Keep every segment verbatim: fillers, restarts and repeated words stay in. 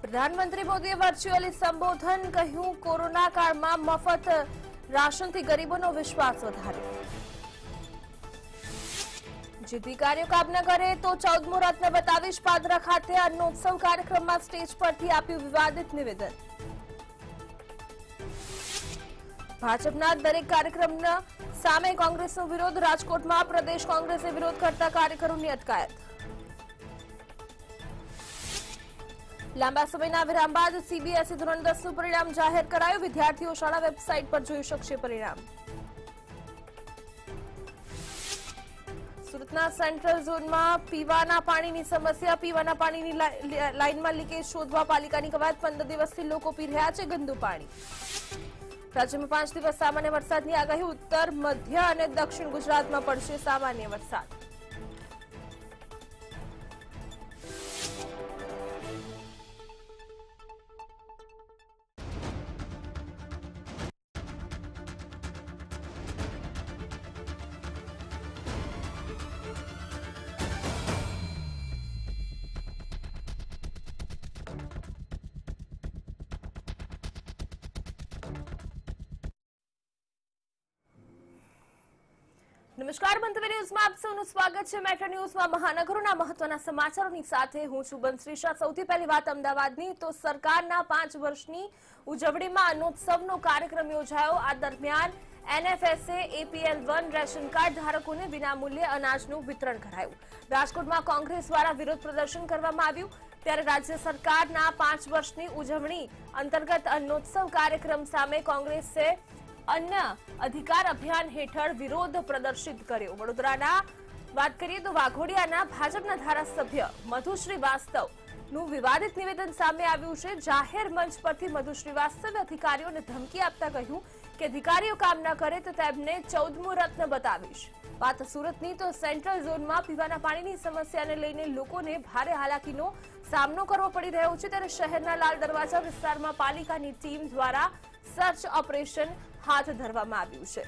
प्रधानमंत्री मोदीए वर्च्युअली संबोधन કહ્યું કોરોના કાળમાં મફત રાશનથી ગરીબોનો વિશ્વાસ વધાર્યો। જે અધિકારીઓ કામ ન કરે તો ચૌદમું રત્ન બતાવીશ પાદરા ખાતે અન્નોત્સવ કાર્યક્રમમાં સ્ટેજ પરથી આપ્યું વિવાદિત નિવેદન। ભાજપના દરેક કાર્યક્રમના સામે કોંગ્રેસનો વિરોધ। રાજકોટમાં પ્રદેશ કોંગ્રેસે વિરોધ કરતા કાર્યકરોની અટકાયત। લાંબા સમયના વિરામ બાદ સીબીએસઈ ધોરણ દસ નું પરિણામ જાહેર કરાયું। વિદ્યાર્થીઓ શાળા વેબસાઇટ પર જોઈ શકશે પરિણામ। સુરતના સેન્ટ્રલ ઝોનમાં પીવાના પાણીની સમસ્યા। પીવાના પાણીની લાઇનમાં લીકેજ શોધવા પાલિકાની કવાયત। પંદર દિવસથી લોકો પી રહ્યા છે ગંદુ પાણી। રાજ્યમાં પાંચ દિવસ સામાન્ય વરસાદની આગાહી। ઉત્તર મધ્ય અને દક્ષિણ ગુજરાતમાં પડશે સામાન્ય વરસાદ। नमस्कार मंतव्य न्यूज में आप सबનું स्वागत है। मेट्रो न्यूज में महानगरों महत्वना समाचारों साथ हूँ छुं बंसरीशा। सौथी पहली बात अमदावादनी तो सरकारना पांच वर्षनी उजवणीमां अन्नोत्सवनो कार्यक्रम योजायो। आ दरमियान NFSA APL one ration card धारकोने विनामूल्य अनाजનું वितरण कराયું। રાજકોટમાં કોંગ્રેસ દ્વારા વિરોધ પ્રદર્શન કરવામાં આવ્યું। ત્યારે રાજ્ય સરકારના પાંચ વર્ષની ઉજવણી અંતર્ગત અન્નોત્સવ કાર્યક્રમ સામે કોંગ્રેસે અન્ય અધિકાર અભિયાન હેઠળ વિરોધ પ્રદર્શિત કર્યો। વડોદરાના વાત કરીએ તો વાઘોડિયાના ભાજપના ધારાસભ્ય મધુ શ્રીવાસ્તવનું વિવાદિત નિવેદન સામે આવ્યું છે। જાહેર મંચ પરથી મધુ શ્રીવાસ્તવે અધિકારીઓને ધમકી આપતા કહ્યું કે અધિકારીઓ કામ ન કરે તો તેમને ચૌદમું રત્ન બતાવીશ। વાત સુરતની તો સેન્ટ્રલ ઝોનમાં પીવાના પાણીની સમસ્યાને લઈને લોકોને ભારે હાલાકીનો સામનો કરવો પડી રહ્યો છે। ત્યારે શહેરના લાલ દરવાજા વિસ્તારમાં પાલિકાની ટીમ દ્વારા સર્ચ ઓપરેશન हाथ धरवामां आव्युं छे।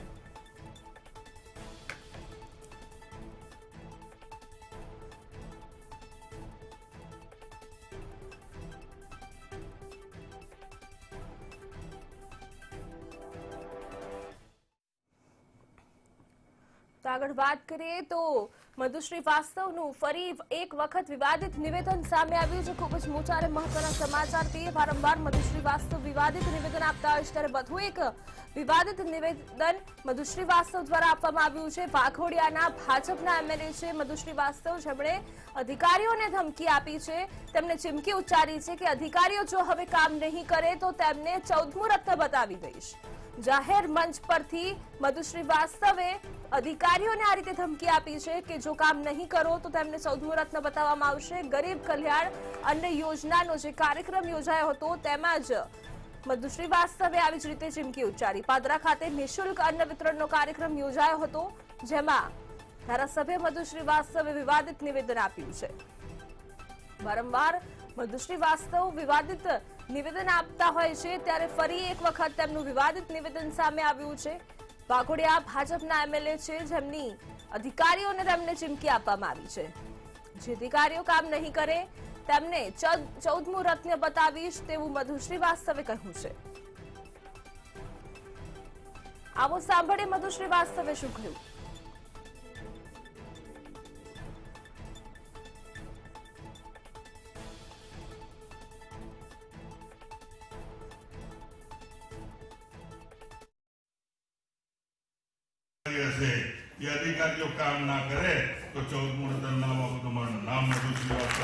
तो आगळ वात करीए तो मधु श्रीवास्तवનું ફરી એક વખત વિવાદિત નિવેદન સામે આવ્યું છે। ખૂબ જ મોટા અને મહત્વના સમાચાર તે વારંવાર મધુ શ્રીવાસ્તવ વિવાદિત નિવેદન આપતા હોય છે। ત્યારે વધુ એક વિવાદિત નિવેદન મધુ શ્રીવાસ્તવ દ્વારા આપવામાં આવ્યું છે। વાઘોડિયાના ભાજપના એમએલએ છે મધુ શ્રીવાસ્તવ, જેમણે અધિકારીઓને ધમકી આપી છે। તેમણે ચીમકી ઉચ્ચારી છે કે અધિકારીઓ જો હવે કામ નહીં કરે તો તેમને ચૌદમું રત્ન બતાવી દઈશ। જાહેર મંચ પરથી મધુ શ્રીવાસ્તવે અધિકારીઓને આ રીતે ધમકી આપી છે કે જો કામ નહીં કરો તો તેમને ચૌદમું રત્ન બતાવવામાં આવશે। ગરીબ કલ્યાણ અન્ન યોજનાનો જે કાર્યક્રમ યોજાયો હતો તેમાં જ મધુ શ્રીવાસ્તવે આવી જ રીતે ચીમકી ઉચ્ચારી। પાદરા ખાતે નિઃશુલ્ક અન્ન વિતરણનો કાર્યક્રમ યોજાયો હતો, જેમાં ધારાસભ્ય મધુ શ્રીવાસ્તવે વિવાદિત નિવેદન આપ્યું છે। વારંવાર મધુ શ્રીવાસ્તવ વિવાદિત નિવેદન આપતા હોય છે, ત્યારે ફરી એક વખત તેમનું વિવાદિત નિવેદન સામે આવ્યું છે। વાઘોડિયા ભાજપના એમએલએ છે, જેમની અધિકારીઓને તેમને ચીમકી આપવામાં આવી છે। જે અધિકારીઓ કામ નહીં કરે તેમને ચૌદમું રત્ન બતાવીશ તેવું મધુ શ્રીવાસ્તવે કહ્યું છે। આવો સાંભળીએ મધુ શ્રીવાસ્તવે શું કહ્યું। ये अधिकारियों काम ना करे तो चौदमું રત્ન नाम तुम्हारा नाम मधु श्रीवास्तव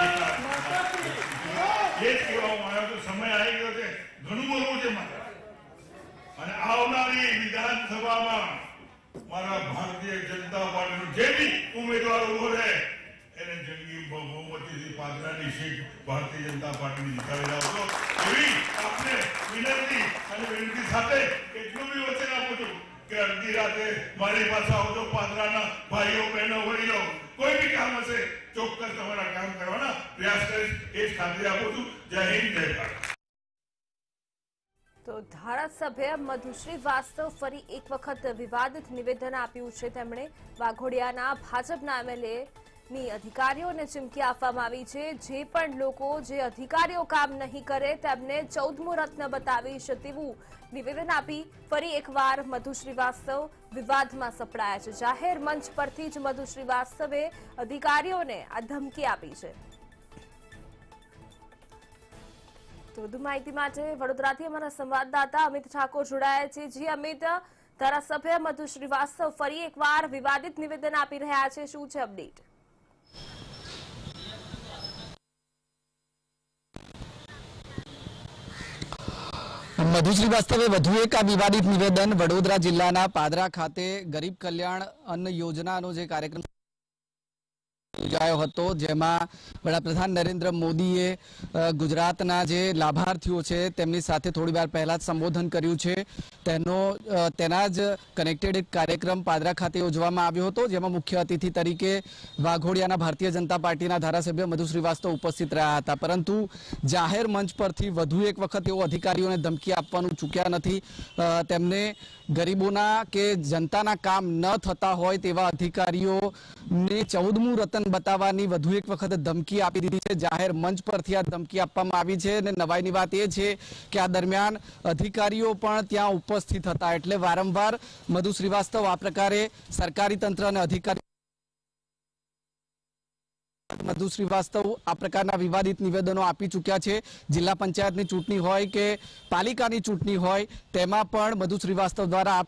ये कहेवामां तो समय आई गयो छे। घणुं बोलवुं छे मारे अने आवनारी विधानसभामां मारा भारतीय जनता पार्टीनो जे बी उम्मीदवार उभो रहे एने जंगी बहुमतीथी पादरानी सीट भारतीय जनता पार्टीनी जितावी लावशो एवी आपने विनंती अने विनंती साथे એટલું બી વચન આપું છું કે અડધી રાતે મારી પાસે આવજો। પાદરાના ભાઈઓ બહેનો વડીલો કોઈ બી કામ હશે ચોક્કસ તમારા કામ કરવાના પ્રયાસ કરીશ, એ જ ખાતરી આપું છું। જય હિન્દ, જય ભારત। તો ધારાસભ્ય મધુ શ્રીવાસ્તવ ફરી એક વખત વિવાદિત નિવેદન આપ્યું છે। તેમણે વાઘોડિયાના ભાજપના એમએલએ ની અધિકારીઓને ચીમકી આપવામાં આવી છે। જે પણ લોકો જે અધિકારીઓ કામ નહીં કરે તેમને ચૌદમું રત્ન બતાવીશ તેવું નિવેદન આપી ફરી એકવાર મધુ શ્રીવાસ્તવ વિવાદમાં સપડાયા છે। જાહેર મંચ પરથી જ મધુ શ્રીવાસ્તવે અધિકારીઓને આ ધમકી આપી છે। તો વધુ માહિતી માટે વડોદરાથી અમારા સંવાદદાતા અમિત ઠાકોર જોડાયા છે। જી અમિત, ધારાસભ્ય મધુ શ્રીવાસ્તવ ફરી એકવાર વિવાદિત નિવેદન આપી રહ્યા છે, શું છે અપડેટ? મધુ શ્રીવાસ્તવે વધુ એક આ વિવાદિત નિવેદન વડોદરા જિલ્લાના પાદરા ખાતે ગરીબ કલ્યાણ અન્ન યોજનાનો જે કાર્યક્રમ યોજાયો હતો, જેમાં વડાપ્રધાન નરેન્દ્ર મોદીએ ગુજરાતના જે લાભાર્થીઓ છે તેમની સાથે થોડી વાર પહેલા જ સંબોધન કર્યું છે। તેનો તેના જ કનેક્ટેડ એક કાર્યક્રમ પાદરા ખાતે યોજવામાં આવ્યો હતો, જેમાં મુખ્ય અતિથિ તરીકે વાઘોડિયાના ભારતીય જનતા પાર્ટીના ધારાસભ્ય મધુ શ્રીવાસ્તવ ઉપસ્થિત રહ્યા હતા। પરંતુ જાહેર મંચ પરથી વધુ એક વખત તેઓ અધિકારીઓને ધમકી આપવાનું ચૂક્યા નથી। તેમને ગરીબોના કે જનતાના કામ ન થતા હોય તેવા અધિકારીઓને ચૌદમું રતન બતાવવાની વધુ એક વખત ધમકી આપી દીધી છે। જાહેર મંચ પરથી આ ધમકી આપવામાં આવી છે અને નવાઈની વાત એ છે કે આ દરમિયાન અધિકારીઓ પણ ત્યાં ઉપસ્થિત હતા, એટલે વારંવાર મધુ શ્રીવાસ્તવ આ પ્રકારે સરકારી તંત્ર અને અધિકારી મધુ શ્રીવાસ્તવ આ પ્રકારના વિવાદિત નિવેદનો આપી ચૂક્યા છે। જિલ્લા પંચાયતની ચૂંટણી હોય કે પાલિકાની ચૂંટણી હોય તેમાં પણ મધુ શ્રીવાસ્તવ દ્વારા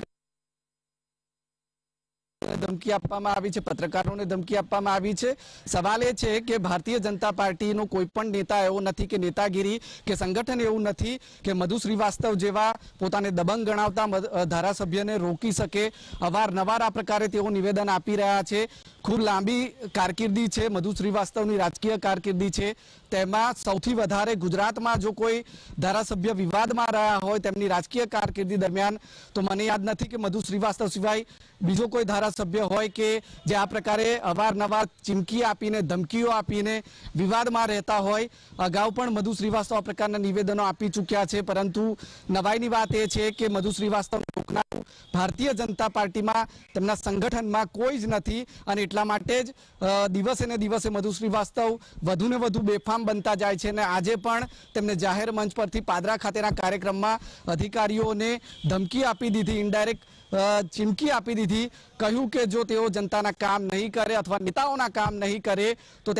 ધમકી આપવામાં આવી છે, પત્રકારોને ધમકી આપવામાં આવી છે। સવાલ એ છે કે ભારતીય જનતા પાર્ટીનો કોઈ પણ નેતા એવો નથી કે નેતાગીરી કે સંગઠન એવું નથી કે મધુ શ્રીવાસ્તવ જેવા પોતાને દબંગ ગણાવતા ધારાસભ્યને રોકી શકે। અવારનવાર આ પ્રકારે તેઓ નિવેદન આપી રહ્યા છે। ખૂબ લાંબી કારકિર્દી છે મધુ શ્રીવાસ્તવની, રાજકીય કારકિર્દી છે, તેમાં સૌથી વધારે ગુજરાતમાં જો કોઈ ધારાસભ્ય વિવાદમાં રહ્યા હોય તેમની રાજકીય કારકિર્દી દરમિયાન તો મને યાદ નથી કે મધુ શ્રીવાસ્તવ સિવાય બીજો કોઈ ધારાસભ્ય હોય કે જે આ પ્રકારે અવારનવાર ચીમકી આપીને ધમકીઓ આપીને વિવાદમાં રહેતા હોય। અગાઉ પણ મધુ શ્રીવાસ્તવ આ પ્રકારના નિવેદનો આપી ચૂક્યા છે, પરંતુ નવાઈની વાત એ છે કે મધુ શ્રીવાસ્તવ રોકનારું ભારતીય જનતા પાર્ટીમાં તેમના સંગઠનમાં કોઈ જ નથી અને એટલા માટે જ દિવસે ને દિવસે મધુ શ્રીવાસ્તવ વધુ ને વધુ બેફામ બનતા જાય છે અને આજે પણ તેમને જાહેર મંચ પરથી પાદરા ખાતેના કાર્યક્રમમાં અધિકારીઓને ધમકી આપી દીધી, ઇનડાયરેક્ટ ચીમકી આપી દીધી। કહ્યું કે જો તેઓ જનતાના કામ નહીં કરે અથવા નેતાઓના કામ નહીં કરે તો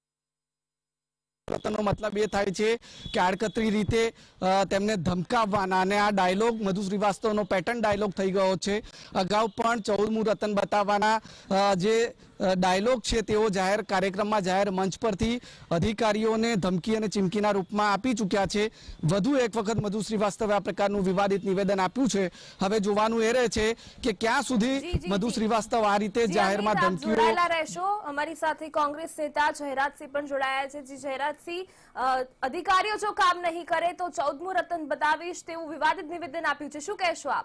નો મતલબ એ થાય છે કે આડકતરી રીતે તેમને ધમકાવવાના, અને આ ડાયલોગ મધુ શ્રીવાસ્તવનો પેટર્ન ડાયલોગ થઈ ગયો છે। અગાઉ પણ ચૌદમું રતન બતાવવાના જે ડાયલોગ છે તેઓ જાહેર કાર્યક્રમમાં જાહેર મંચ પરથી અધિકારીઓને ધમકી અને ચીમકીના રૂપમાં આપી ચૂક્યા છે। વધુ એક વખત મધુ શ્રીવાસ્તવે આ પ્રકારનું વિવાદિત નિવેદન આપ્યું છે। હવે જોવાનું એ રહે છે કે ક્યાં સુધી મધુ શ્રીવાસ્તવ આ રીતે જાહેરમાં ધમકીઓ જોડાયેલા રહેશો। અમારી સાથે કોંગ્રેસ નેતા જયરાજસિંહ પણ જોડાયા છે। જી જયરાજસિંહ, અધિકારીઓ જો કામ નહીં કરે તો ચૌદમું રતન બતાવીશ તેવું વિવાદિત નિવેદન આપ્યું છે, શું કહેશો આપ?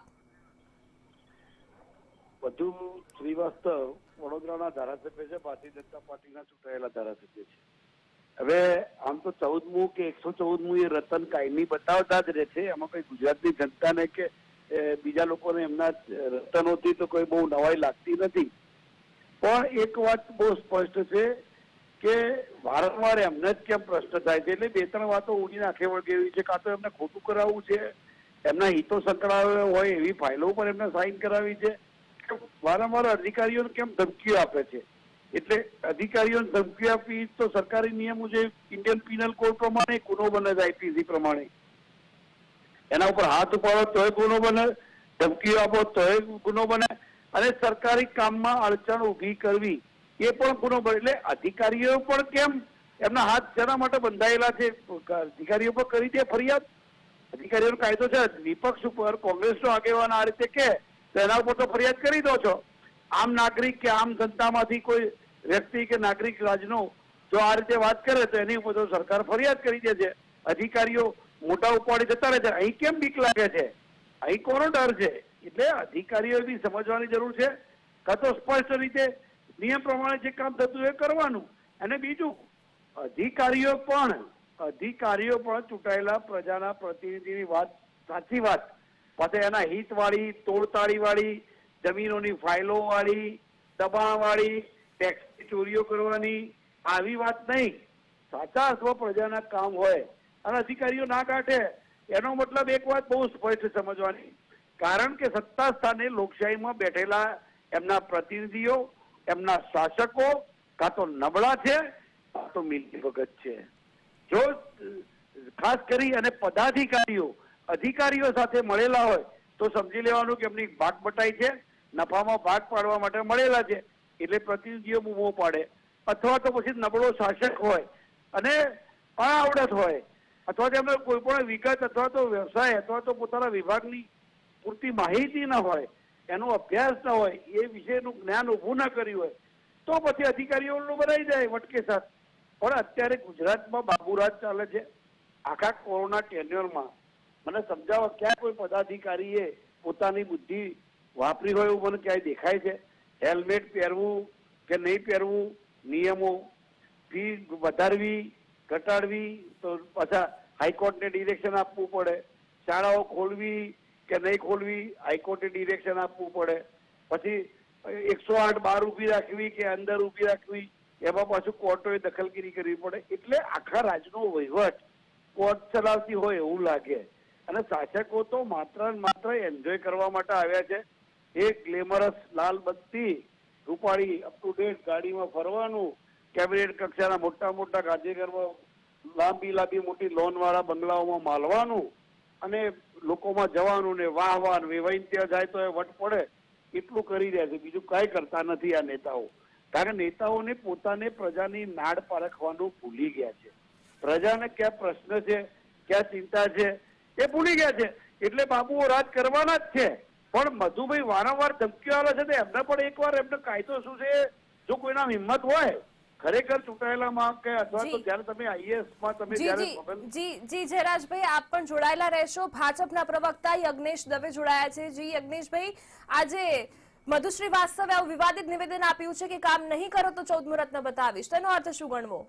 મધુ શ્રીવાસ્તવ વડોદરાના ધારાસભ્ય છે, ભારતીય જનતા પાર્ટીના ચૂંટાયેલા ધારાસભ્ય છે। હવે આમ તો ચૌદમું કે એકસો ચૌદમું એ રતન કાયમી બતાવતા જ રહે છે, એમાં કોઈ ગુજરાતની જનતાને કે બીજા લોકોને એમના રતનોથી તો કોઈ બહુ નવાઈ લાગતી નથી। પણ એક વાત બહુ સ્પષ્ટ છે કે વારંવાર એમને જ કેમ પ્રશ્ન થાય છે, એટલે બે ત્રણ વાતો ઉડી નાખે વળગે એવી છે। કાં તો એમને ખોટું કરાવવું છે, એમના હિતો સંકળાયેલા હોય એવી ફાઇલો પર એમને સાઇન કરાવી છે, વારંવાર અધિકારીઓને કેમ ધમકીઓ આપે છે। એટલે અધિકારીઓને ધમકી આપી તો સરકારી નિયમ મુજબ ઇન્ડિયન પિનલ કોડ પ્રમાણે ગુનો બને છે, આઈપીસી પ્રમાણે એના ઉપર હાથ ઉપાડો તોય ગુનો બને, ધમકીઓ આપો તોય ગુનો બને, અને સરકારી કામમાં અડચણ ઉભી કરવી એ પણ ગુનો બને। એટલે અધિકારીઓ પણ કેમ એમના હાથ શેના માટે બંધાયેલા છે? અધિકારીઓ પર કરી દે ફરિયાદ, અધિકારીઓનો કાયદો છે। વિપક્ષ ઉપર કોંગ્રેસનો આગેવાન આ રીતે કે તો એના ઉપર તો ફરિયાદ કરી દો છો। આમ નાગરિક કે આમ જનતામાંથી કોઈ વ્યક્તિ કે નાગરિક રાજનો જો આ રીતે વાત કરે તો એની ઉપર તો સરકાર ફરિયાદ કરી દે છે। અધિકારીઓ મોટા ઉપાડી જતા રહે છે। અહીં કેમ બીક લાગે છે? અહીં કોનો ડર છે? એટલે અધિકારીઓ બી સમજવાની જરૂર છે। કાં તો સ્પષ્ટ રીતે નિયમ પ્રમાણે જે કામ થતું એ કરવાનું, અને બીજું અધિકારીઓ પણ અધિકારીઓ પણ ચૂંટાયેલા પ્રજાના પ્રતિનિધિની વાત સાચી વાત પાછળ એના હિત વાળી, તોડતાળી વાળી, જમીનોની ફાઇલો વાળી, દબાણ વાળી ટેક્સની ચોરીઓ કરવાની આવી વાત નહીં. સાચા અર્થમાં પ્રજાના કામ હોય અને અધિકારીઓ ના કાઢે એનો મતલબ એક વાત બહુ સ્પષ્ટ સમજવાની, કારણ કે સત્તા સ્થાને લોકશાહીમાં બેઠેલા એમના પ્રતિનિધિઓ, એમના શાસકો કાં તો નબળા છે કાં તો મિલીભગત છે. જો ખાસ કરી અને પદાધિકારીઓ અધિકારીઓ સાથે મળેલા હોય તો સમજી લેવાનું કે એમની ભાગ બટાઈ છે, નફામાં ભાગ પાડવા માટે મળેલા છે એટલે પ્રતિનિધિઓ બૂમો પાડે, અથવા તો પછી નબળો શાસક હોય અને અણાવડત હોય, અથવા તો એમને કોઈ પણ વિગત અથવા તો વ્યવસાય અથવા તો પોતાના વિભાગની પૂરતી માહિતી ના હોય, એનો અભ્યાસ ના હોય, એ વિશેનું જ્ઞાન ઉભું ના કર્યું હોય તો પછી અધિકારીઓ બનાવી જાય વટકે સાથ. પણ અત્યારે ગુજરાતમાં બાબુરાજ ચાલે છે. આખા કોરોના ટેન્યુઅરમાં મને સમજાવો ક્યાં કોઈ પદાધિકારીએ પોતાની બુદ્ધિ વાપરી હોય એવું મને ક્યાંય દેખાય છે? હેલ્મેટ પહેરવું કે નહીં પહેરવું, નિયમો, ફી વધારવી ઘટાડવી તો પાછા હાઈકોર્ટને ડિરેક્શન આપવું પડે, શાળાઓ ખોલવી કે નહીં ખોલવી હાઈકોર્ટે ડિરેક્શન આપવું પડે, પછી એકસો આઠ બહાર ઊભી રાખવી કે અંદર ઊભી રાખવી એમાં પાછું કોર્ટોએ દખલગીરી કરવી પડે. એટલે આખા રાજનો વહીવટ કોર્ટ ચલાવતી હોય એવું લાગે. અને શાસકો તો માત્ર ને માત્ર એન્જોય કરવા માટે આવ્યા છે. એક ગ્લેમરસ લાલ બત્તી રૂપાળી અપ ટુ ડેટ ગાડીમાં ફરવાનું, કેબિનેટ કક્ષાના મોટા મોટા કાર્યક્રમો, લાંબી લાંબી મોટી લોન વાળા બંગલાઓમાં માલવાનું અને લોકોમાં જવાનું ને વાહ વાહ વેવાઈને ત્યાં જાય તો એ વટ પડે એટલું કરી રહ્યા છે. બીજું કાંઈ કરતા નથી આ નેતાઓ. કારણ કે નેતાઓને પોતાને પ્રજાની નાડ પારખવાનું ભૂલી ગયા છે. પ્રજાને ક્યાં પ્રશ્ન છે, ક્યાં ચિંતા છે એ ભૂલી ગયા છે. એટલે બાબુઓ રાજ કરવાના જ છે. પણ મધુભાઈ વારંવાર ધમકીઓ આવે છે તો એમને પણ એકવાર એમનો કાયદો શું છે, જો કોઈના હિંમત હોય ખરેખર ચૂંટાયેલામાં કે અથવા તો જ્યારે તમે આઈએએસ માં તમે જ્યારે જી જી જયરાજભાઈ આપ પણ જોડાયેલા રહેશો. ભાજપના પ્રવક્તા યજ્ઞેશ દવે જોડાયા છે. જી યજ્ઞેશભાઈ, આજે મધુ શ્રીવાસ્તવે આવું વિવાદિત નિવેદન આપ્યું છે કે કામ નહીં કરો તો ચૌદ મુહૂર્ત બતાવીશ, તેનો અર્થ શું ગણવો?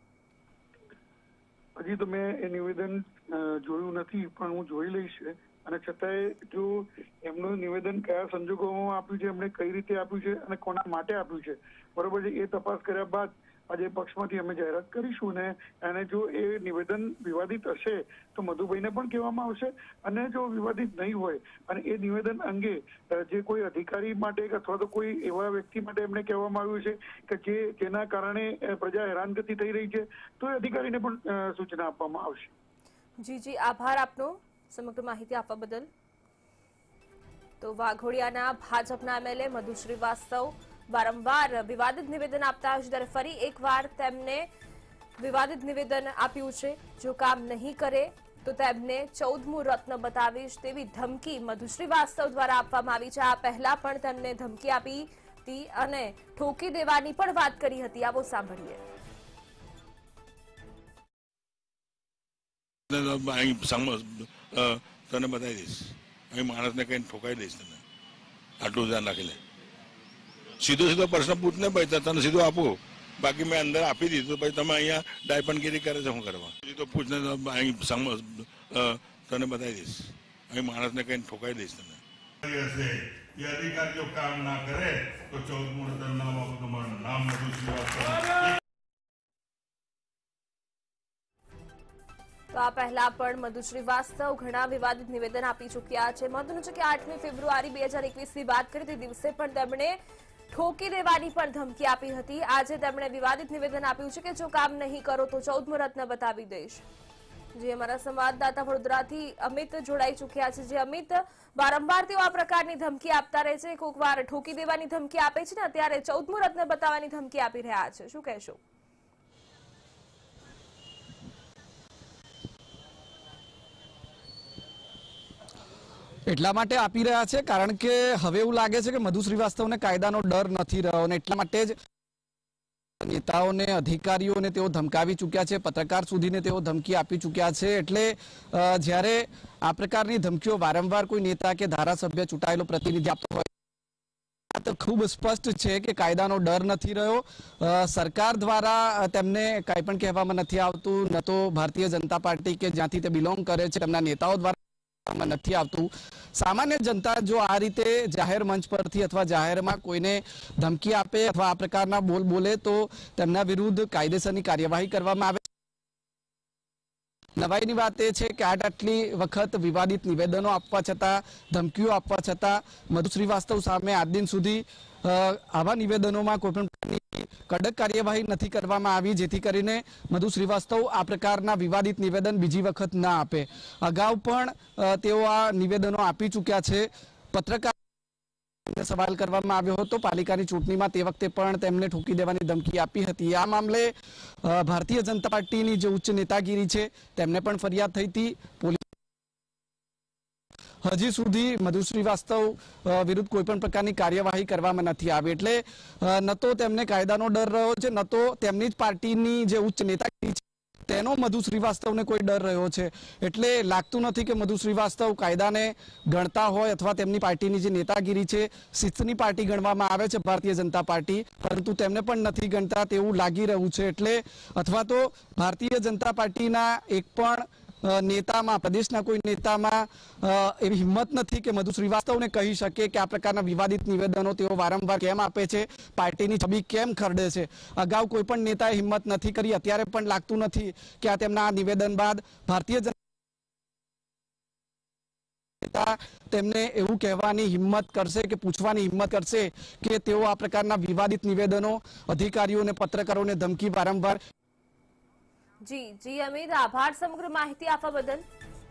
હજી તો મેં એ નિવેદન જોયું નથી, પણ હું જોઈ લઈશ. અને છતાંય જો એમનું નિવેદન કયા સંજોગોમાં આપ્યું છે, એમણે કઈ રીતે આપ્યું છે અને કોના માટે આપ્યું છે, બરોબર છે, એ તપાસ કર્યા બાદ આજે પક્ષમાંથી અમે જાહેરાત કરીશું. ને અને જો એ નિવેદન વિવાદિત હશે તો મધુભાઈને પણ કહેવામાં આવશે, અને જો વિવાદિત નહીં હોય અને એ નિવેદન અંગે જે કોઈ અધિકારી માટે અથવા તો કોઈ એવા વ્યક્તિ માટે એમને કહેવામાં આવ્યું છે કે જે જેના કારણે પ્રજા હેરાનગતિ થઈ રહી છે તો એ અધિકારીને પણ સૂચના આપવામાં આવશે. જી જી આભાર આપનો સમગ્ર માહિતી આપવા બદલ. તો વાઘોડિયાના ભાજપના એમએલએ મધુ શ્રીવાસ્તવ વારંવાર વિવાદિત નિવેદન આપતા હોય છે, ત્યારે ફરી એકવાર તેમને વિવાદિત નિવેદન આપ્યું છે. જો કામ નહીં કરે તો તેમને ચૌદમું રત્ન બતાવીશ તેવી ધમકી મધુ શ્રીવાસ્તવ દ્વારા આપવામાં આવી છે. આ પહેલા પણ તેમને ધમકી આપી હતી અને ઠોકી દેવાની પણ વાત કરી હતી. આવો સાંભળીએ. તને બતાવી દઈશ, અહીં માણસને કઈ ઠોકાઈ દઈશ, તને આટલું ધ્યાન રાખી લે. સીધો સીધો પ્રશ્ન પૂછને ભાઈ, તને સીધો આપું, બાકી મેં અંદર આપી દીધું. ભાઈ તમે અહીંયા ડાયપનગીરી કરે છે, શું કરવા? સીધો પૂછને અહીં તને બતાવી દઈશ, અહીં માણસને કઈ ઠોકાઈ દઈશ તને. એ અધિકારીઓ કામ ના કરે તો ચૌદ મુહૂર્ત નામ આપું, તમારું નામ મધુ શ્રીવાસ્તવ. તો આ પહેલા પણ મધુ શ્રીવાસ્તવ ઘણા વિવાદિત નિવેદન આપી ચૂક્યા છે. મહત્વનું છે કે આઠમી ફેબ્રુઆરી બે હજાર એકવીસ ની વાત કરી તે દિવસે પણ તેમણે ઠોકી દેવાની પણ ધમકી આપી હતી. આજે તેમણે વિવાદિત નિવેદન આપ્યું છે કે જો કામ નહીં કરો તો ચૌદમું રત્ન બતાવી દઈશ. જે અમારા સંવાદદાતા વડોદરાથી અમિત જોડાઈ ચૂક્યા છે. જે અમિત, વારંવાર તેઓ આ પ્રકારની ધમકી આપતા રહે છે, કોઈક વાર ઠોકી દેવાની ધમકી આપે છે ને અત્યારે ચૌદમું રત્ન બતાવવાની ધમકી આપી રહ્યા છે, શું કહેશો? એટલા માટે આપી રહ્યા છે કારણ કે હવે એવું લાગે છે કે મધુ શ્રીવાસ્તવને કાયદાનો ડર નથી રહ્યો અને એટલા માટે જ નેતાઓને અધિકારીઓને તેઓ ધમકાવી ચૂક્યા છે, પત્રકાર સુધીને તેઓ ધમકી આપી ચૂક્યા છે. એટલે જ્યારે આ પ્રકારની ધમકીઓ વારંવાર કોઈ નેતા કે ધારાસભ્ય ચૂંટાયેલો પ્રતિનિધિ આપતો હોય તો ખૂબ સ્પષ્ટ છે કે કાયદાનો ડર નથી રહ્યો. સરકાર દ્વારા તેમને કાંઈ પણ કહેવામાં નથી આવતું, ન તો ભારતીય જનતા પાર્ટી કે જ્યાંથી તે બિલોંગ કરે છે તેમના નેતાઓ દ્વારા કરવામાં નથી આવતું। સામાન્ય જનતા જો આ રીતે જાહેર મંચ પરથી અથવા જાહેરમાં કોઈને ધમકી આપે અથવા આ પ્રકારના બોલ બોલે તો તેમના વિરુદ્ધ કાયદેસરની કાર્યવાહી કરવામાં આવે। નવાઈની વાત એ છે કે આટ આટલી વખત વિવાદિત નિવેદનો આપવા છતાં, ધમકીઓ આપવા છતાં મધુ શ્રીવાસ્તવ સામે આજ દિન સુધી આવા નિવેદનોમાં કોઈ પણ કડક કાર્યવાહી નથી કરવામાં આવી, જેથી કરીને મધુ શ્રીવાસ્તવ આ પ્રકારના વિવાદિત નિવેદન બીજી વખત ના આપે। અગાઉ પણ તેઓ આ નિવેદનો આપી ચૂક્યા છે। પત્રકાર સવાલ કરવામાં આવ્યો હતો પાલિકાની ચૂંટણીમાં, તે વખતે પણ તેમને ઠોકી દેવાની ધમકી આપી હતી। આ મામલે ભારતીય જનતા પાર્ટીની જે ઉચ્ચ નેતાગીરી છે તેમને પણ ફરિયાદ થઈ હતી। પોલીસ હજી સુધી મધુ શ્રીવાસ્તવ વિરુદ્ધ કોઈ પણ પ્રકારની કાર્યવાહી કરવામાં નથી આવી। એટલે ન તો તેમને કાયદાનો ડર રહ્યો છે, ન તો તેમની જ પાર્ટીની જે ઉચ્ચ નેતાગીરી છે તેનો મધુ શ્રીવાસ્તવને કોઈ ડર રહ્યો છે। એટલે લાગતું નથી કે મધુ શ્રીવાસ્તવ કાયદાને ગણતા હોય અથવા તેમની પાર્ટીની જે નેતાગીરી છે શિસ્તની પાર્ટી ગણવામાં આવે છે ભારતીય જનતા પાર્ટી, પરંતુ તેમને પણ નથી ગણતા તેવું લાગી રહ્યું છે। એટલે અથવા તો ભારતીય જનતા પાર્ટીના એક પણ નેતામાં, પ્રદેશના કોઈ નેતામાં એવી હિંમત નથી કે મધુ શ્રીવાસ્તવને કહી શકે કે આ પ્રકારના વિવાદિત નિવેદનો તેઓ વારંવાર કેમ આપે છે, પાર્ટીની છબી કેમ ખરડે છે। અગાઉ કોઈ પણ નેતાએ હિંમત નથી કરી, અત્યારે પણ લાગતું નથી કે આ તેમના નિવેદન બાદ ભારતીય જનતા તેમને એવું કહેવાની હિંમત કરશે કે પૂછવાની હિંમત કરશે કે તેઓ આ પ્રકારના વિવાદિત નિવેદનો અધિકારીઓને, પત્રકારોને ધમકી વારંવાર। જી જી અમિત, આભાર સમગ્ર માહિતી આપવા બદલ।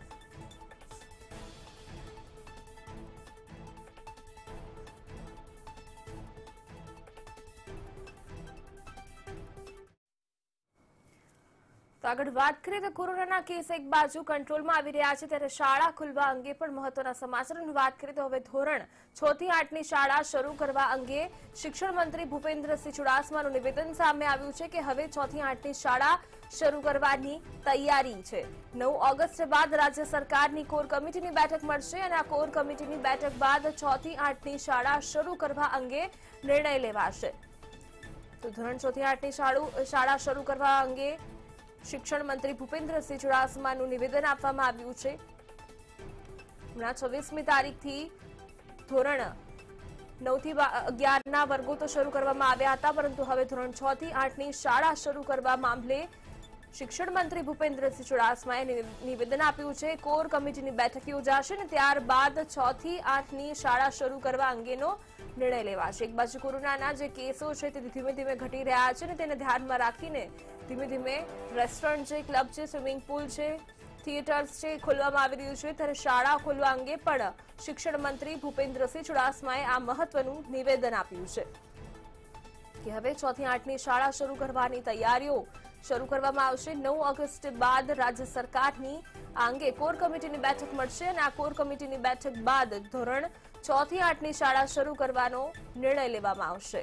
તો આગળ વાત કરીએ તો કોરોનાના કેસ એક બાજુ કંટ્રોલમાં આવી રહ્યા છે, ત્યારે શાળા ખુલવા અંગે પણ મહત્વના સમાચારની વાત કરીએ તો હવે ધોરણ છ થી આઠ ની શાળા શરૂ કરવા અંગે શિક્ષણ મંત્રી ભૂપેન્દ્રસિંહ ચુડાસમાનું નિવેદન સામે આવ્યું છે કે હવે છ થી આઠ ની શાળા શરૂ કરવાની તૈયારી છે। નવ ઓગસ્ટ બાદ રાજ્ય સરકારની કોર કમિટીની બેઠક મળશે અને આ કોર કમિટીની બેઠક બાદ છ થી આઠ ની શાળા શરૂ કરવા અંગે નિર્ણય લેવાશે। તો ધોરણ છ થી આઠ ની શાળા શરૂ કરવા અંગે શિક્ષણ મંત્રી ભૂપેન્દ્રસિંહ ચુડાસમાનું નિવેદન આપવામાં આવ્યું છે। હમણાં છવ્વીસમી તારીખથી ધોરણ નવ થી અગિયાર ના વર્ગો તો શરૂ કરવામાં આવ્યા હતા, પરંતુ હવે ધોરણ છ થી આઠ ની શાળા શરૂ કરવા મામલે શિક્ષણ મંત્રી ભૂપેન્દ્રસિંહ ચુડાસમાએ નિવેદન આપ્યું છે। કોર કમિટીની બેઠક યોજાશે અને ત્યારબાદ છ થી આઠ ની શાળા શરૂ કરવા અંગેનો નિર્ણય લેવાશે। એક બાજુ કોરોનાના જે કેસો છે તે ધીમે ધીમે ઘટી રહ્યા છે અને તેને ધ્યાનમાં રાખીને ધીમે ધીમે રેસ્ટોરન્ટ છે, ક્લબ છે, સ્વિમિંગ પુલ છે, થિયેટર્સ છે ખોલવામાં આવી રહ્યું છે, ત્યારે શાળા ખોલવા અંગે પણ શિક્ષણ મંત્રી ભૂપેન્દ્રસિંહ ચુડાસમાએ આ મહત્વનું નિવેદન આપ્યું છે કે હવે છ થી આઠ ની શાળા શરૂ કરવાની તૈયારીઓ શરૂ કરવામાં આવશે। નવ ઓગસ્ટ બાદ રાજ્ય સરકારની આ અંગે કોર કમિટીની બેઠક મળશે અને આ કોર કમિટીની બેઠક બાદ ધોરણ છ થી આઠ ની શાળા શરૂ કરવાનો નિર્ણય લેવામાં આવશે।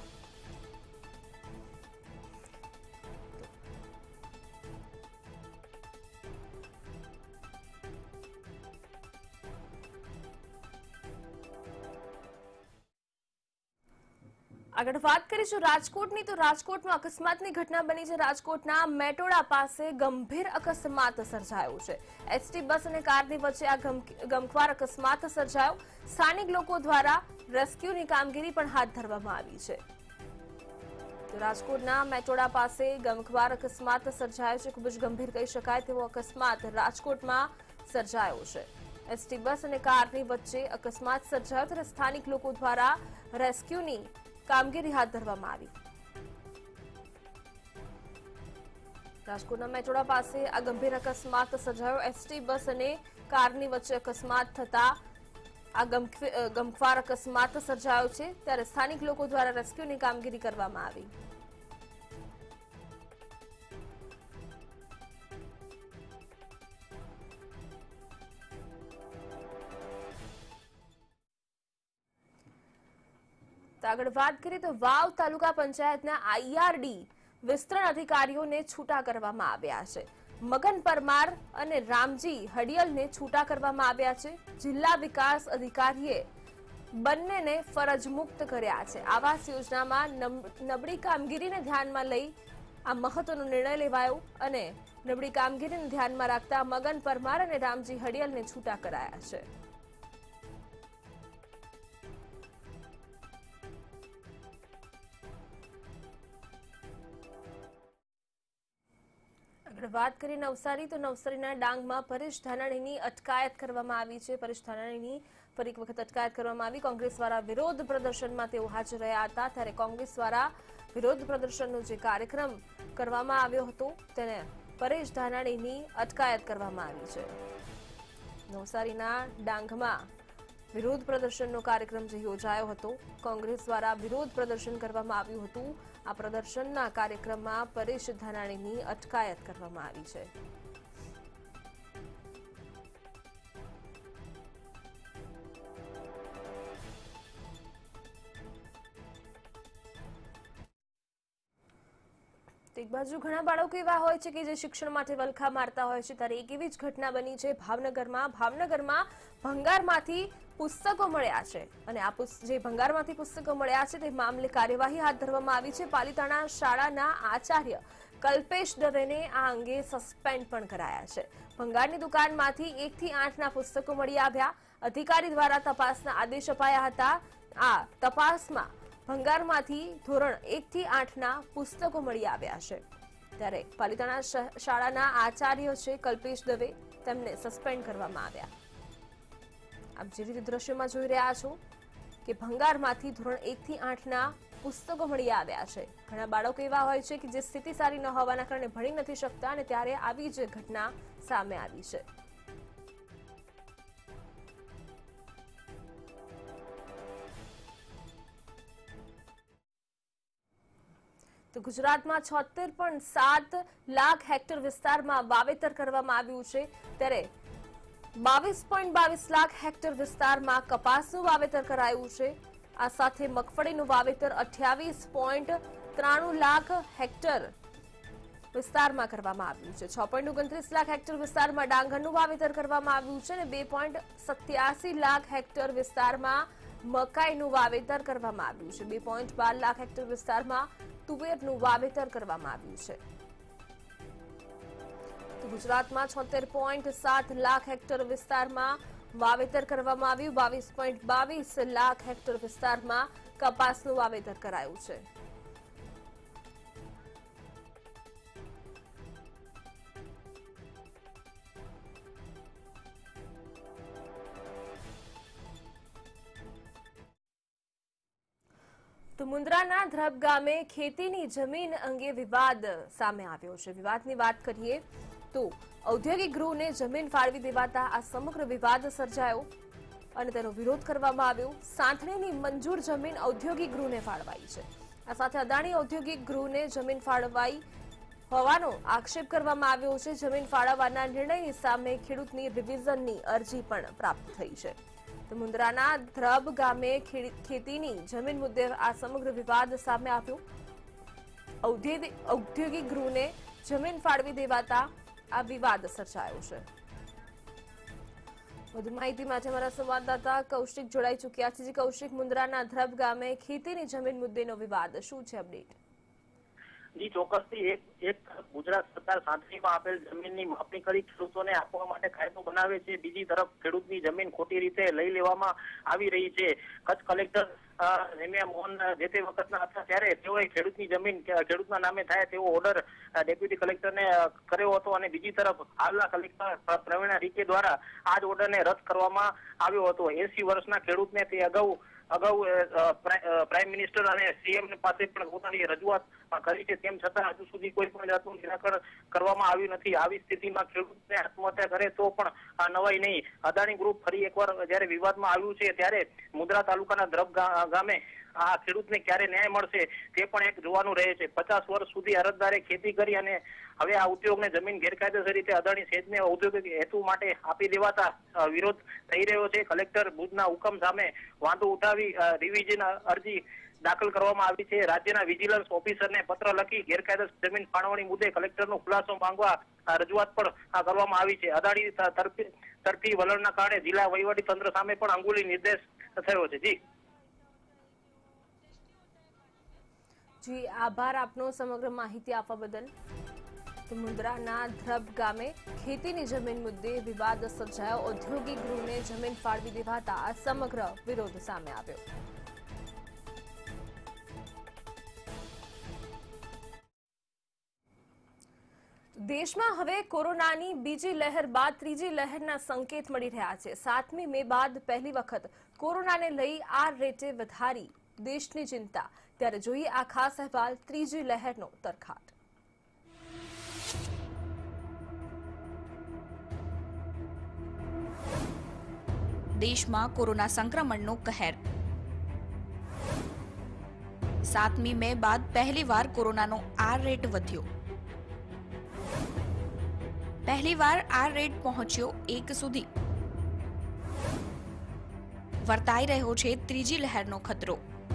આગળ વાત કરીશું રાજકોટની, તો રાજકોટમાં અકસ્માતની ઘટના બની છે। રાજકોટના મેટોડા પાસે ગંભીર અકસ્માત સર્જાયો છે। એસટી બસ અને કારની વચ્ચે આ ગમખ્વાર અકસ્માત સર્જાયો। સ્થાનિક લોકો દ્વારા રેસ્ક્યુની કામગીરી પણ હાથ ધરવામાં આવી છે। તો રાજકોટના મેટોડા પાસે ગમખ્વાર અકસ્માત સર્જાયો છે। ખૂબ જ ગંભીર કહી શકાય તેવો અકસ્માત રાજકોટમાં સર્જાયો છે। એસટી બસ અને કારની વચ્ચે અકસ્માત સર્જાયો ત્યારે સ્થાનિક લોકો દ્વારા રેસ્ક્યુની કામગીરી હાથ ધરવામાં આવી। રાજકોટના મેટોડા પાસે આ ગંભીર અકસ્માત સર્જાયો। એસટી બસ અને કારની વચ્ચે અકસ્માત થતા આ ગમખ્વાર અકસ્માત સર્જાયો છે ત્યારે સ્થાનિક લોકો દ્વારા રેસ્ક્યુની કામગીરી કરવામાં આવી। તો આગળ વાત કરીએ તો વાવ તાલુકા પંચાયતના આઈઆરડી વિસ્તરણ અધિકારીઓને છૂટા કરવામાં આવ્યા છે। મગન પરમાર અને રામજી હડિયલને છૂટા કરવામાં આવ્યા છે। જિલ્લા વિકાસ અધિકારીએ બંનેને ફરજ મુક્ત કર્યા છે। આવાસ યોજનામાં નબળી કામગીરીને ધ્યાનમાં લઈ આ મહત્વનો નિર્ણય લેવાયો અને નબળી કામગીરીને ધ્યાનમાં રાખતા મગન પરમાર અને રામજી હડિયલને છૂટા કરાયા છે. વાત કરીએ નવસારી તો નવસારીના ડાંગમાં પરેશ ધાનાણીની અટકાયત કરવામાં આવી છે. પરેશ ધાનાણીની ફરી એક વખત અટકાયત કરવામાં આવી. કોંગ્રેસ દ્વારા વિરોધ પ્રદર્શનમાં તેઓ હાજર રહ્યા હતા, ત્યારે કોંગ્રેસ દ્વારા વિરોધ પ્રદર્શનનો જે કાર્યક્રમ કરવામાં આવ્યો હતો તેને પરેશ ધાનાણીની અટકાયત કરવામાં આવી છે. નવસારીના ડાંગમાં વિરોધ પ્રદર્શનનો કાર્યક્રમ જે યોજાયો હતો, કોંગ્રેસ દ્વારા વિરોધ પ્રદર્શન કરવામાં આવ્યું હતું. આ પ્રદર્શનના કાર્યક્રમમાં પરેશ ધાનાણીની અટકાયત કરવામાં આવી છે. એક બાજુ ઘણા બાળકો એવા હોય છે કે જે શિક્ષણ માટે વલખા મારતા હોય છે, ત્યારે એક એવી જ ઘટના બની છે ભાવનગરમાં. ભાવનગરમાં ભંગારમાંથી પુસ્તકો મળ્યા છે અને આ જે ભંગારમાંથી પુસ્તકો મળ્યા છે તે મામલે કાર્યવાહી હાથ ધરવામાં આવી છે. પાલિતાણા શાળાના આચાર્ય કલ્પેશ દવેને આ અંગે સસ્પેન્ડ પણ કરાયા છે. ભંગારની દુકાનમાંથી એક થી આઠના પુસ્તકો મળી આવ્યા. અધિકારી દ્વારા તપાસના આદેશ અપાયા હતા. આ તપાસમાં ભંગારમાંથી ધોરણ એક થી આઠના પુસ્તકો મળી આવ્યા છે. ત્યારે પાલિતાણા શાળાના આચાર્ય છે કલ્પેશ દવે, તેમને સસ્પેન્ડ કરવામાં આવ્યા. આપ જે રીતે દ્રશ્યમાં જોઈ રહ્યા છો કે ભંગારમાંથી ધોરણ એક થી આઠના પુસ્તકો મળી આવ્યા છે. ઘણા બાળકો એવા હોય છે કે જે સ્થિતિ સારી ન હોવાના કારણે ભણી નથી શકતા અને ત્યારે આવી જ ઘટના સામે આવી છે. તો ગુજરાતમાં છોતેર પોઈન્ટ સાત લાખ હેક્ટર વિસ્તારમાં વાવેતર કરવામાં આવ્યું છે, ત્યારે બાવીસ પોઈન્ટ બાવીસ લાખ હેક્ટર વિસ્તારમાં કપાસનું વાવેતર કરાયું છે. આ સાથે મગફળીનું વાવેતર અઠ્યાવીસ પોઈન્ટ ત્રાણું લાખ હેક્ટર વિસ્તારમાં કરવામાં આવ્યું છે. છ પોઈન્ટ ઓગણત્રીસ લાખ હેક્ટર વિસ્તારમાં ડાંગરનું વાવેતર કરવામાં આવ્યું છે અને બે પોઈન્ટ સત્યાસી લાખ હેક્ટર વિસ્તારમાં મકાઈનું વાવેતર કરવામાં આવ્યું છે. બે પોઈન્ટ બાર લાખ હેક્ટર વિસ્તારમાં તુવેરનું વાવેતર કરવામાં આવ્યું છે. ગુજરાતમાં છોતેર પોઈન્ટ સાત લાખ હેક્ટર વિસ્તારમાં વાવેતર કરવામાં આવ્યું. બાવીસ પોઈન્ટ બાવીસ લાખ હેક્ટર વિસ્તારમાં કપાસનું વાવેતર કરાયું છે. તો મુન્દ્રાના ધ્રબ ગામે ખેતીની જમીન અંગે વિવાદ સામે આવ્યો છે. વિવાદની વાત કરીએ તો ઔદ્યોગિક ગૃહને જમીન ફાળવી દેવાતા આ સમગ્ર વિવાદ સર્જાયો અને તેનો વિરોધ કરવામાં આવ્યો. સાંથણીની મંજૂર જમીન ઔદ્યોગિક ગૃહને ફાળવાઈ છે. આ સાથે અદાણી ઔદ્યોગિક ગૃહને જમીન ફાળવાઈ હોવાનો આક્ષેપ કરવામાં આવ્યો છે. જમીન ફાળવવાના નિર્ણયની સામે ખેડૂતની રિવિઝનની અરજી પણ પ્રાપ્ત થઈ છે. તો મુન્દ્રાના ધ્રબ ગામે ખેતીની જમીન મુદ્દે આ સમગ્ર વિવાદ સામે આવ્યો. ઔદ્યોગિક ગૃહને જમીન ફાળવી દેવાતા આ વિવાદ સર્જાયો છે. વધુ માહિતી માટે અમારા સંવાદદાતા કૌશિક જોડાઈ ચૂક્યા છે. કૌશિક, મુન્દ્રાના ધ્રબ ગામે ખેતીની જમીન મુદ્દેનો વિવાદ, શું છે અપડેટ? જી ચોક્કસથી એક એક ગુજરાત સરકાર સાંથણીમાં આપેલ જમીનની માપણી કરી ખેડૂતોને આપવા માટે કાયદો બનાવે છે, બીજી તરફ ખેડૂતની જમીન ખોટી રીતે લઈ લેવામાં આવી રહી છે. કચ્છ કલેક્ટર રેમ્યા મોહન જે તે વખતના હતા ત્યારે તેઓએ ખેડૂતની જમીન ખેડૂતના નામે થાય તેવો ઓર્ડર ડેપ્યુટી કલેક્ટરને કર્યો હતો અને બીજી તરફ હાલના કલેક્ટર પ્રવીણા રીકે દ્વારા આ જ ઓર્ડરને રદ કરવામાં આવ્યો હતો. એસી વર્ષના ખેડૂતને તે અગાઉ અગાઉ પ્રાઇમ મિનિસ્ટર અને સીએમ પાસે પણ પોતાની રજૂઆત કરી છે, તેમ છતાં હજુ સુધી કોઈ પણ જાતનું નિરાકરણ કરવામાં આવ્યું નથી. આવી સ્થિતિમાં ખેડૂતને આત્મહત્યા કરે તો પણ નવાઈ નહીં. અદાણી ગ્રુપ ફરી એકવાર જયારે વિવાદમાં આવ્યું છે ત્યારે મુન્દ્રા તાલુકાના ધ્રબ ગામે આ ખેડૂતને ક્યારે ન્યાય મળશે તે પણ એક જોવાનું રહે છે. પચાસ વર્ષ સુધી અરજદારે ખેતી કરી અને હવે આ ઉદ્યોગને જમીન ગેરકાયદેસર રીતે અદાણી સેજને ઔદ્યોગિક હેતુ માટે આપી દેવાતા વિરોધ થઈ રહ્યો છે. કલેક્ટર ભુજના હુકમ સામે વાંધો ઉઠાવી રિવિઝન અરજી દાખલ કરવામાં આવી છે. રાજ્યના વિજિલન્સ ઓફિસરને પત્ર લખી ગેરકાયદેસર જમીન ફાળવણી મુદ્દે કલેક્ટરનો ખુલાસો માંગવા રજૂઆત પણ કરવામાં આવી છે. અદાણી તરફી વલણના કારણે જિલ્લા વહીવટી તંત્ર સામે પણ અંગુલી નિર્દેશ થયો છે. જી જી આભાર આપનો સમગ્ર માહિતી આપવા બદલ। તો મુંદ્રાના ધ્રબ ગામે ખેતીની જમીન મુદ્દે વિવાદ સર્જાયો। ઔદ્યોગિક ગૃહને જમીન ફાળવી દેવાતા આ સમગ્ર વિરોધ સામે આવ્યો। દેશમાં હવે કોરોનાની બીજી લહેર બાદ ત્રીજી લહેરના સંકેત મળી રહ્યા છે। સાતમી મે બાદ પહેલી વખત કોરોનાને લઈ આ રેટે વધારી દેશની ચિંતા। ત્યારે જોઈએ આ ખાસ અહેવાલ ત્રીજી લહેરનો તરખાટ। દેશમાં કોરોના સંક્રમણનો કહેર। સાતમી મે બાદ પહેલીવાર કોરોનાનો આર રેટ વધ્યો। પહેલીવાર આર રેટ પહોંચ્યો એક સુધી। વર્તાઈ રહ્યો છે ત્રીજી લહેરનો ખતરો।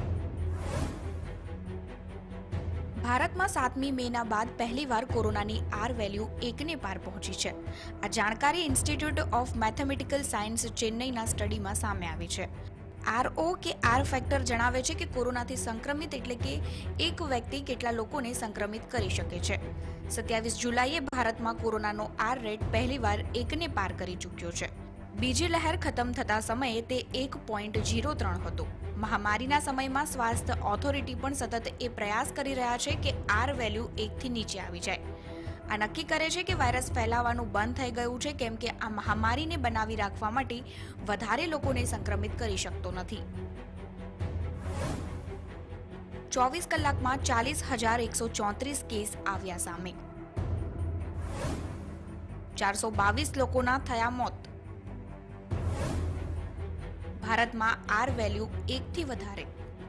ભારતમાં સાતમી મેના બાદ પહેલીવાર કોરોનાની આર વેલ્યુ એકને પાર પહોંચી છે। આ જાણકારી ઇન્સ્ટિટ્યૂટ ઓફ મેથેમેટિકલ સાયન્સ ચેન્નઈના સ્ટડીમાં સામે આવી છે। આરઓ કે આર ફેક્ટર જણાવે છે કે કોરોનાથી સંક્રમિત એટલે કે એક વ્યક્તિ કેટલા લોકોને સંક્રમિત કરી શકે છે। સત્યાવીસ જુલાઈએ ભારતમાં કોરોનાનો આર રેટ પહેલીવાર એકને પાર કરી ચૂક્યો છે। બીજી લહેર ખતમ થતા સમયે તે એક પોઈન્ટ ઝીરો ત્રણ હતો। મહામારીના સમયમાં સ્વાસ્થ્ય ઓથોરિટી પણ સતત એ પ્રયાસ કરી રહ્યા છે કે આર વેલ્યુ એકથી નીચે આવી જાય। આ નક્કી કરે છે કે વાયરસ ફેલાવાનું બંધ થઈ ગયું છે, કેમ કે આ મહામારીને બનાવી રાખવા માટે વધારે લોકોને સંક્રમિત કરી શકતો નથી। ચોવીસ કલાકમાં ચાલીસ હજાર એકસો ચોત્રીસ કેસ આવ્યા સામે। ચારસો બાવીસ લોકોના થયા મોત। ભારતમાં આર વેલ્યુ એકથી વધારે।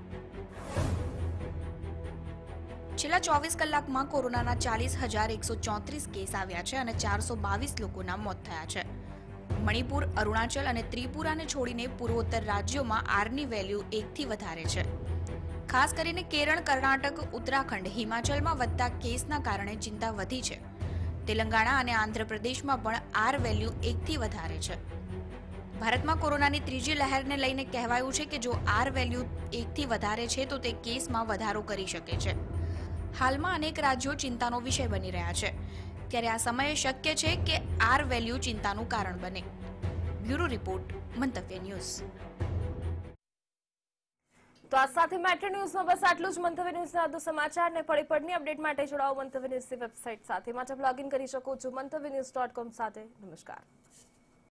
છેલ્લા ચોવીસ કલાકમાં કોરોનાના ચાલીસ હજાર એકસો ચોત્રીસ કેસ આવ્યા છે અને ચારસો બાવીસ લોકોના મોત થયા છે। મણિપુર, અરુણાચલ અને ત્રિપુરાને છોડીને પૂર્વોત્તર રાજ્યોમાં આરની વેલ્યુ એકથી વધારે છે। ખાસ કરીને કેરળ, કર્ણાટક, ઉત્તરાખંડ, હિમાચલમાં વધતા કેસના કારણે ચિંતા વધી છે। તેલંગાણા અને આંધ્રપ્રદેશમાં પણ આર વેલ્યુ એકથી વધારે છે। ભારતમાં કોરોનાની ત્રીજી લહેરને લઈને કહેવાયું છે કે જો આર વેલ્યુ એકથી વધારે છે તો તે કેસમાં વધારો કરી શકે છે। હાલમાં અનેક રાજ્યો ચિંતાનો વિષય બની રહ્યા છે, ત્યારે આ સમયે શક્ય છે કે આર વેલ્યુ ચિંતાનું કારણ બને। Bureau report, Mantavya news. તો આ સાથે મેટ્રો ન્યૂઝમાં બસ આટલું જ। મંતવ્ય ન્યૂઝના વધુ સમાચાર ને પળે પળની અપડેટ માટે જોડાઓ મંતવ્ય ન્યૂઝની વેબસાઇટ સાથે। માટે લોગિન કરી શકો છો મંતવ્ય ન્યૂઝ ડોટ કોમ સાથે। નમસ્કાર।